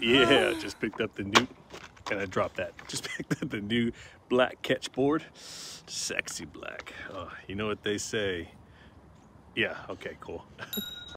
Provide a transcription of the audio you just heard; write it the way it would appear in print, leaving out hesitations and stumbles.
Yeah, just picked up the new, and I dropped that. Just picked up the new black Ketch Board. Sexy black. Oh, you know what they say. Yeah, okay, cool.